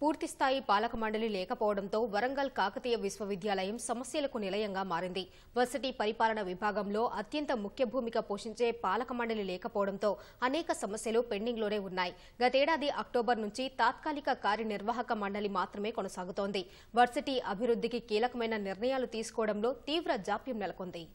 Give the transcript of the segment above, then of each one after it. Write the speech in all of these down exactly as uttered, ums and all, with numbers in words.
పూర్తిస్థాయి పాలక మండలి లేకపోవడంతో వరంగల్ కాకతీయ విశ్వవిద్యాలయం సమస్యలకు నిలయంగా మారింది. వర్సిటీ పరిపాలన విభాగంలో అత్యంత ముఖ్య భూమిక పోషించే పాలక మండలి లేకపోవడంతో అనేక సమస్యలు పెండింగ్లోనే ఉన్నాయి. గతేడాది అక్టోబర్ నుంచి తాత్కాలిక కార్యనిర్వాహక మండలి మాత్రమే కొనసాగుతోంది. వర్సిటీ అభివృద్ధికి కీలకమైన నిర్ణయాలు తీసుకోవడంలో తీవ్ర జాప్యం నెలకొంది.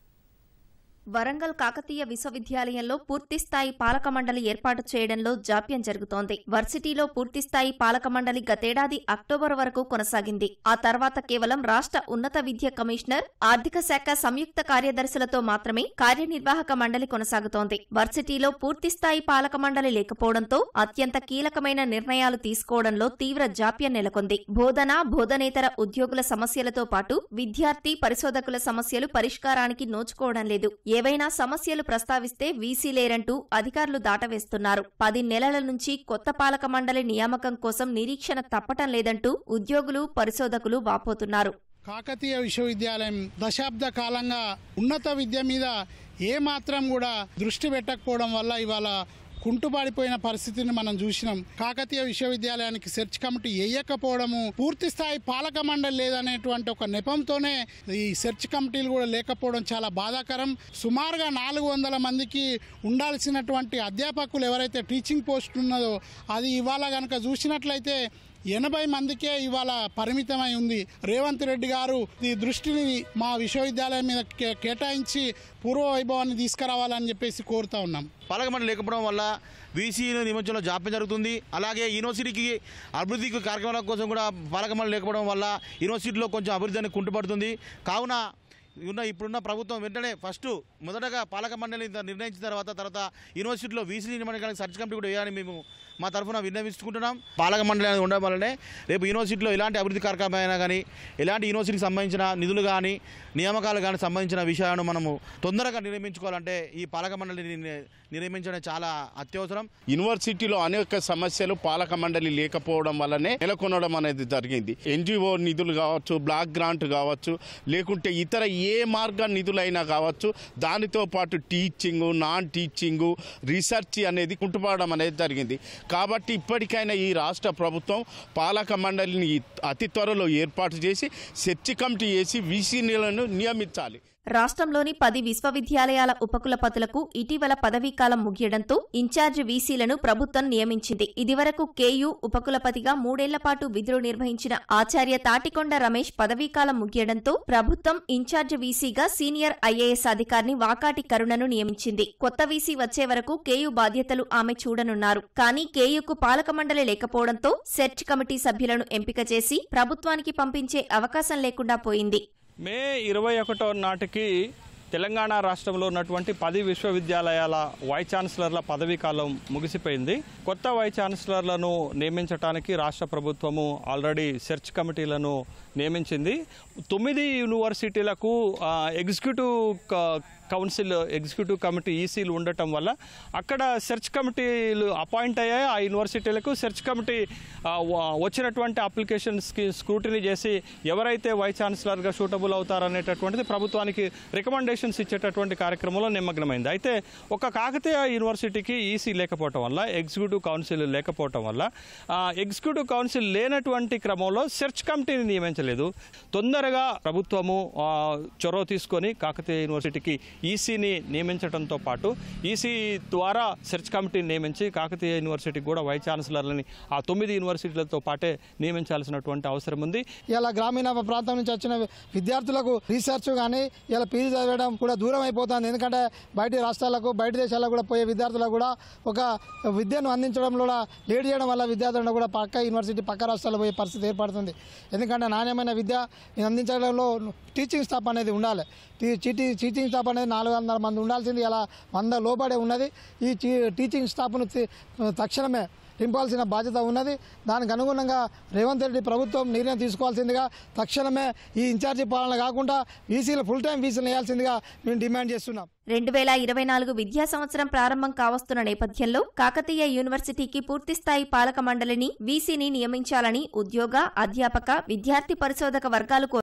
వరంగల్ కాకతీయ విశ్వవిద్యాలయంలో పూర్తిస్థాయి పాలక మండలి ఏర్పాటు చేయడంలో జాప్యం జరుగుతోంది. వర్సిటీలో పూర్తిస్థాయి పాలక మండలి గతేడాది అక్టోబర్ వరకు కొనసాగింది. ఆ తర్వాత కేవలం రాష్ట్ర ఉన్నత విద్య కమిషనర్, ఆర్థిక శాఖ సంయుక్త కార్యదర్శులతో మాత్రమే కార్యనిర్వాహక మండలి కొనసాగుతోంది. వర్సిటీలో పూర్తిస్థాయి పాలక మండలి లేకపోవడంతో అత్యంత కీలకమైన నిర్ణయాలు తీసుకోవడంలో తీవ్ర జాప్యం నెలకొంది. బోధన, బోధనేతర ఉద్యోగుల సమస్యలతో పాటు విద్యార్థి, పరిశోధకుల సమస్యలు పరిష్కారానికి నోచుకోవడం లేదు. ఏవైనా సమస్యలు ప్రస్తావిస్తే వీసీ లేరంటూ అధికారులు దాటవేస్తున్నారు. పది నెలల నుంచి కొత్త పాలక మండలి నియామకం కోసం నిరీక్షణ తప్పటం లేదంటూ ఉద్యోగులు, పరిశోధకులు వాపోతున్నారు. కాకతీయ విశ్వవిద్యాలయం దశాబ్ద కాలంగా ఉన్నత విద్య మీద ఏమాత్రం కూడా దృష్టి పెట్టకపోవడం వల్ల ఇవాళ కుంటుపడిపోయిన పరిస్థితిని మనం చూసినాం. కాకతీయ విశ్వవిద్యాలయానికి సెర్చ్ కమిటీ వేయకపోవడము, పూర్తి స్థాయి పాలక మండలి లేదనేటువంటి ఒక నెపంతోనే ఈ సెర్చ్ కమిటీలు కూడా లేకపోవడం చాలా బాధాకరం. సుమారుగా నాలుగు వందల మందికి ఉండాల్సినటువంటి అధ్యాపకులు ఎవరైతే టీచింగ్ పోస్ట్ ఉన్నదో అది ఇవాళ కనుక చూసినట్లయితే ఎనభై మందికే ఇవాళ పరిమితమై ఉంది. రేవంత్ రెడ్డి గారు ఈ దృష్టిని మా విశ్వవిద్యాలయం మీద కేటాయించి పూర్వ వైభవాన్ని తీసుకురావాలని చెప్పేసి కోరుతా ఉన్నాం. పాలక మండలి లేకపోవడం వల్ల వీసీ నియమించడంలో జాప్యం జరుగుతుంది. అలాగే యూనివర్సిటీకి అభివృద్ధి కార్యక్రమాల కోసం కూడా పాలక మండలి లేకపోవడం వల్ల యూనివర్సిటీలో కొంచెం అభివృద్ధి అనేది కుంటుపడుతుంది. కావున ఉన్న ఇప్పుడున్న ప్రభుత్వం వెంటనే ఫస్ట్ మొదటగా పాలక మండలి నిర్ణయించిన తర్వాత తర్వాత యూనివర్సిటీలో వీసీ నియమనానికి సర్చ్ కమిటీ కూడా వేయాలని మేము మా తరఫున విన్నవించుకుంటున్నాం. పాలక మండలి అనేది ఉండడం వల్లనే రేపు యూనివర్సిటీలో ఎలాంటి అభివృద్ధి కార్యక్రమం అయినా కానీ, ఎలాంటి యూనివర్సిటీకి సంబంధించిన నిధులు కానీ, నియామకాలు కానీ సంబంధించిన విషయాలను మనము తొందరగా నిర్మించుకోవాలంటే ఈ పాలక మండలిని నిర్మించడం చాలా అత్యవసరం. యూనివర్సిటీలో అనేక సమస్యలు పాలక మండలి లేకపోవడం వల్లనే నెలకొనడం అనేది జరిగింది. ఎన్జిఓ నిధులు కావచ్చు, బ్లాక్ గ్రాంట్ కావచ్చు, లేకుంటే ఇతర ఏ మార్గ నిధులైనా కావచ్చు, దానితో పాటు టీచింగు, నాన్ టీచింగు, రీసెర్చ్ అనేది కుంటుపడడం అనేది జరిగింది. కాబట్టి ఇప్పటికైనా ఈ రాష్ట్ర ప్రభుత్వం పాలక మండలిని అతి త్వరలో ఏర్పాటు చేసి సెర్చ్ కమిటీ వేసి వీసీలను నియమించాలి. రాష్ట్రంలోని పది విశ్వవిద్యాలయాల ఉపకులపతులకు ఇటీవల పదవీకాలం ముగియడంతో ఇన్ఛార్జ్ వీసీలను ప్రభుత్వం నియమించింది. ఇదివరకు కేయూ ఉపకులపతిగా మూడేళ్ల పాటు విధులు నిర్వహించిన ఆచార్య తాటికొండ రమేష్ పదవీకాలం ముగియడంతో ప్రభుత్వం ఇన్ఛార్జ్ వీసీగా సీనియర్ ఐఏఎస్ అధికారిని వాకాటి కరుణను నియమించింది. కొత్త వీసీ వచ్చే వరకు కేయూ బాధ్యతలు ఆమె చూడనున్నారు. కానీ కేయూకు పాలక మండలి లేకపోవడంతో సెర్చ్ కమిటీ సభ్యులను ఎంపిక చేసి ప్రభుత్వానికి పంపించే అవకాశం లేకుండా పోయింది. మే ఇరవై ఒకటో నాటికి తెలంగాణ రాష్ట్రంలో ఉన్నటువంటి పది విశ్వవిద్యాలయాల వైస్ ఛాన్సలర్ల పదవీ కాలం ముగిసిపోయింది. కొత్త వైస్ ఛాన్సలర్లను నియమించడానికి రాష్ట్ర ప్రభుత్వము ఆల్రెడీ సెర్చ్ కమిటీలను నియమించింది. తొమ్మిది యూనివర్సిటీలకు ఎగ్జిక్యూటివ్ కౌన్సిల్, ఎగ్జిక్యూటివ్ కమిటీ ఈసీలు ఉండటం వల్ల అక్కడ సెర్చ్ కమిటీలు అపాయింట్ అయ్యాయి. ఆ యూనివర్సిటీలకు సెర్చ్ కమిటీ వచ్చినటువంటి అప్లికేషన్స్కి స్క్రూటినీ చేసి ఎవరైతే వైస్ ఛాన్సలర్గా సూటబుల్ అవుతారనేటటువంటిది ప్రభుత్వానికి రికమెండేషన్స్ ఇచ్చేటటువంటి కార్యక్రమంలో నిమగ్నమైంది. అయితే ఒక కాకతీయ యూనివర్సిటీకి ఈసీ లేకపోవటం వల్ల, ఎగ్జిక్యూటివ్ కౌన్సిల్ లేకపోవటం వల్ల, ఎగ్జిక్యూటివ్ కౌన్సిల్ లేనటువంటి క్రమంలో సెర్చ్ కమిటీని నియమించలేదు. తొందరగా ప్రభుత్వము చొరవ తీసుకొని కాకతీయ యూనివర్సిటీకి ఈసీని నియమించడంతో పాటు ఈసీ ద్వారా సెర్చ్ కమిటీని నియమించి కాకతీయ యూనివర్సిటీకి కూడా వైస్ ఛాన్సలర్లని ఆ తొమ్మిది యూనివర్సిటీలతో పాటే నియమించాల్సినటువంటి అవసరం ఉంది. ఇలా గ్రామీణ ప్రాంతం నుంచి వచ్చిన విద్యార్థులకు రీసెర్చ్ కానీ ఇలా పీజీ చదవడం కూడా దూరం అయిపోతుంది. ఎందుకంటే బయట రాష్ట్రాలకు, బయట దేశాలకు కూడా పోయే విద్యార్థులకు కూడా ఒక విద్యను అందించడంలో లేట్ చేయడం వల్ల విద్యార్థులను కూడా పక్క యూనివర్సిటీ, పక్క రాష్ట్రాల్లో పోయే పరిస్థితి ఏర్పడుతుంది. ఎందుకంటే నాణ్యమైన విద్య అందించడంలో టీచింగ్ స్టాఫ్ అనేది ఉండాలి. టీచింగ్ స్టాఫ్ అనేది నాలుగు వందల మంది ఉండాల్సింది ఇలా వంద లోబడే ఉన్నది. ఈ టీచింగ్ స్టాఫ్ను తక్షణమే నింపాల్సిన బాధ్యత ఉన్నది. దానికి అనుగుణంగా రేవంత్ రెడ్డి ప్రభుత్వం నిర్ణయం తీసుకోవాల్సిందిగా, తక్షణమే ఈ ఇన్ఛార్జి పాలన కాకుండా వీసీలు ఫుల్ టైం వీసీలు వేయాల్సిందిగా మేము డిమాండ్ చేస్తున్నాం. రెండు వేల ఇరవై నాలుగు విద్యా సంవత్సరం ప్రారంభం కావస్తున్న నేపథ్యంలో కాకతీయ యూనివర్సిటీకి పూర్తిస్థాయి పాలక మండలిని, వీసీని నియమించాలని ఉద్యోగ, అధ్యాపక, విద్యార్థి పరిశోధక వర్గాలు